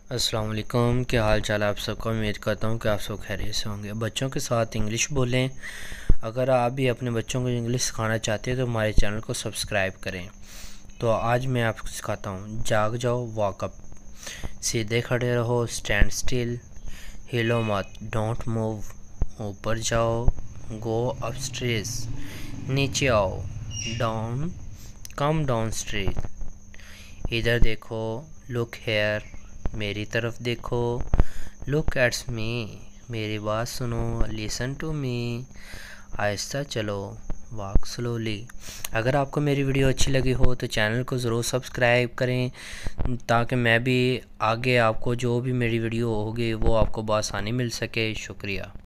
अस्सलाम वालेकुम, क्या हाल चाल है आप सबका। उम्मीद करता हूँ कि आप सब खैरियत से होंगे। बच्चों के साथ इंग्लिश बोलें। अगर आप भी अपने बच्चों को इंग्लिश सिखाना चाहते हैं तो हमारे चैनल को सब्सक्राइब करें। तो आज मैं आपको सिखाता हूँ। जाग जाओ, वॉकअप। सीधे खड़े रहो, स्टैंड स्टिल। हिलो मत, डोंट मूव। ऊपर जाओ, गो अपस्टेयर्स। नीचे आओ, डाउन, कम डाउन स्ट्रीट। इधर देखो, लुक हेयर, मेरी तरफ देखो। लुक एट्स मी, मेरी बात सुनो। लिसन टू मी, आहिस्ता चलो, वॉक स्लोली। अगर आपको मेरी वीडियो अच्छी लगी हो तो चैनल को ज़रूर सब्सक्राइब करें, ताकि मैं भी आगे आपको जो भी मेरी वीडियो होगी वो आपको बआसानी मिल सके। शुक्रिया।